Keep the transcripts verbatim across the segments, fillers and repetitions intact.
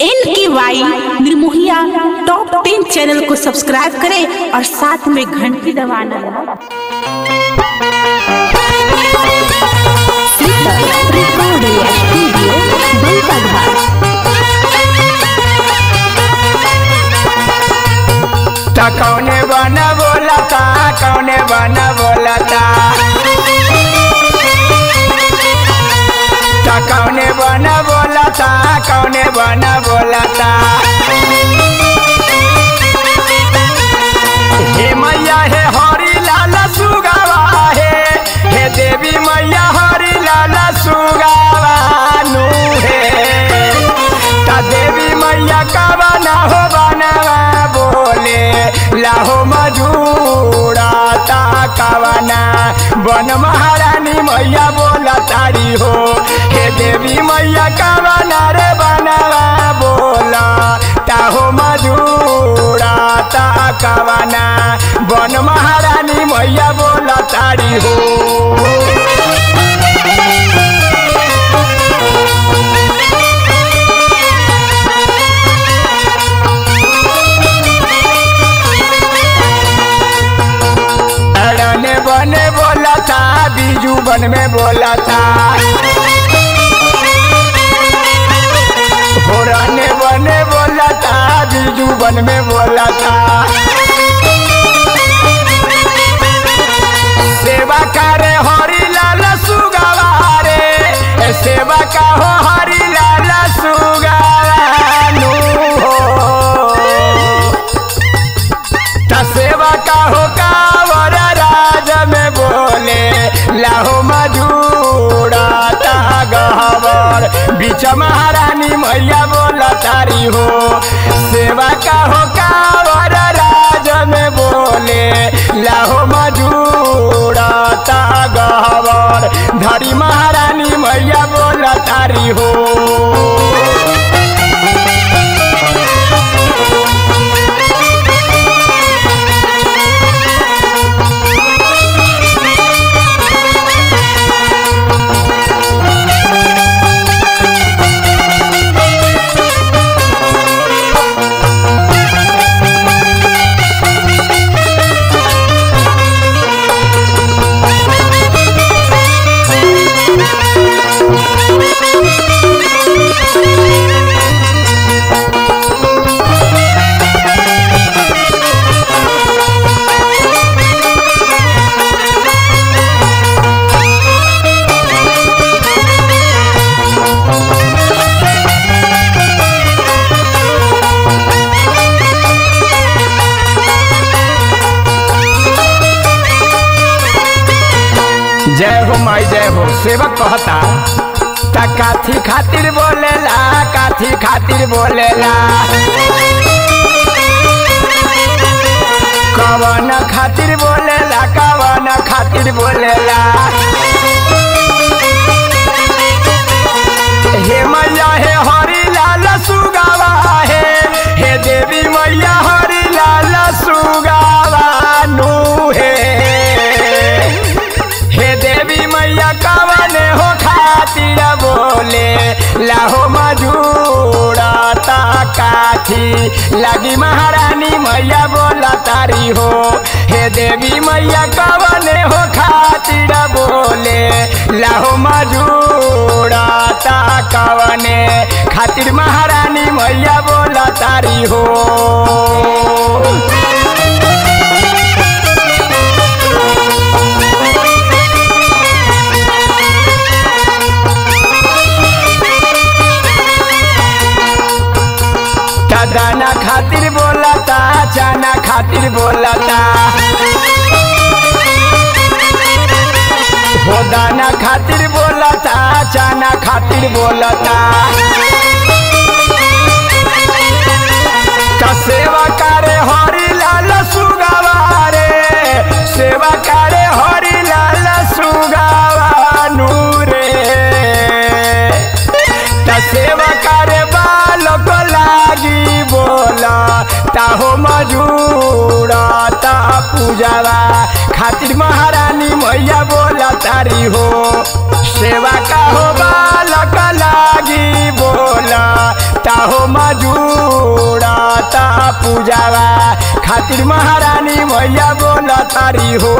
N K Y Nirmohiya top ten channel को subscribe करें और साथ में घंटी दबाना। कौने बना बोलता कौने बना बोलता कौने बना बोलता कौने बना बोलता हे मैया हे हरी लाल सुगावा हे हे देवी मैया हरी लाल सुगावा नु हे ता देवी मैया का बना हो बनवा बोले लाहो मजूरा ता कवना बन महारानी मैया बोला तारी हो हे देवी मैया कवना रे बनवा बोला ताहो मजूरा ता कवना बन महारानी मैया बोला तारी हो। बने बोला था बीजू बन में बोला था होराने बने बोला था बीजू बन में बोला था सेवा करे हरी लाल सुगावा रे सेवा का हो हरी लाल सुगावा नु हो ता सेवा का हो कावर में बोले लाहो मजूरा ता गहवर बीच महारानी मैया बोला तारी हो सेवा का हो कावर राज में बोले लाहो मजूरा ता गहवर धरी महारानी मैया बोला तारी हो। जय हो माई जय हो सेवक कहता ता काथी खातिर बोलेला काथी खातिर बोलेला कवन खातिर बोलेला कवन खातिर बोलेला हे मैया हे हरी लाल सुगावा हे हे देवी मैया हरी लाल सुगावा नु हे हे देवी मैया कवने हो खातिर बोले लाहो मजूरा ता काथी लगी महारानी मैया बोला तारी हो हे देवी मैया कवने हो खातिर बोले लाहो मजूरा ता कवने खातिर महारानी मैया बोला तारी हो। दाना खातिर बोलता चाना खातिर बोलता हो दाना खातिर बोलता चाना खातिर बोलता का सेवा करे हरी लाल सुगावा रे सेवा करे हरी लाल सुगावा नूरे ता सेवा करे बालक लागी बोला ताहो मजूरा ता पूजावा खातिर महारानी मैया बोला तारी हो। सेवा का हो बालक लागी बोला ताहो मजूरा ता पूजावा खातिर महारानी मैया बोला तारी हो।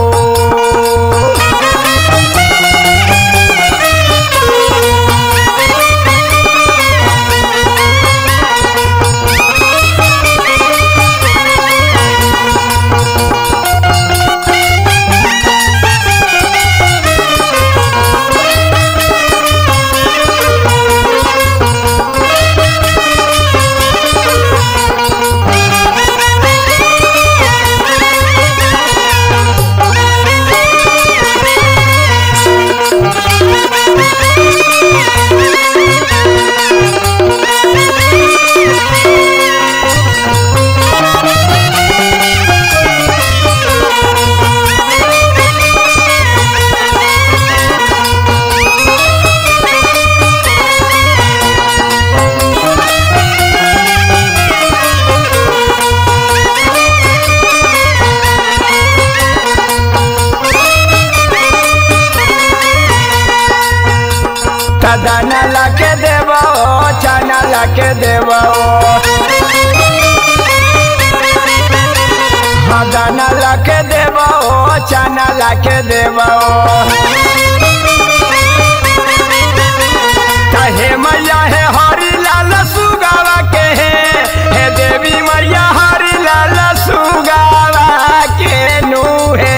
दाना लाके देवो चना लाके देवो हाँ दाना लाके देवो चना लाके देवो। हे मैया है हरी लाल सुगावा के है हे देवी मैया हरी लाल सुगावा के नू है।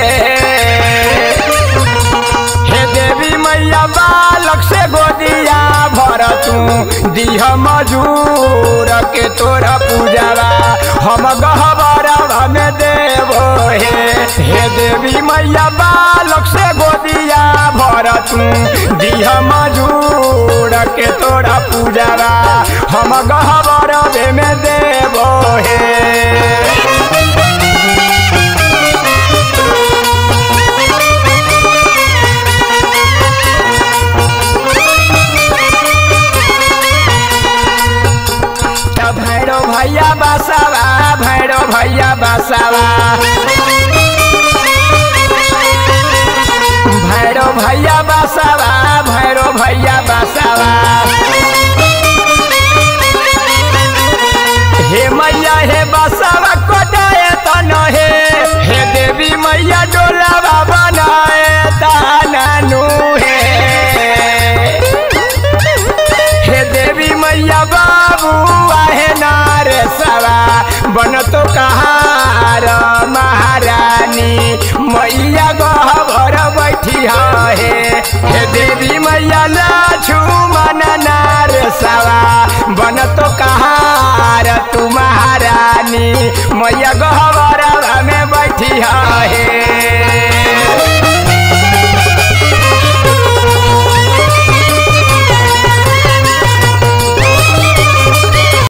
हे देवी मैया बालक से गोदिया भर तू दिह मजूर के तोरा पूजावा हम गहबरा में देवो हे। हे देवी मैया बालक से गोदिया भर तू दिह मजूर के तोरा पूजावा हम गहबरा में देवो हे। भैरो भैया बसावा भैरो भैया बसावा भैरो भैया बसावा भैरो भैया बसावा। हे मैया हे बसावा कोटाए तन हे हे देवी मैया डोलावा बनाए तानू हे। हे देवी मैया बाबू आहे नारे सवा बन तो कहार महारानी मैया गहबर बैठी है। हे देवी मैया लक्ष्मण नार सवा बन तो कहार तू महारानी मैया गहबर में बैठी है।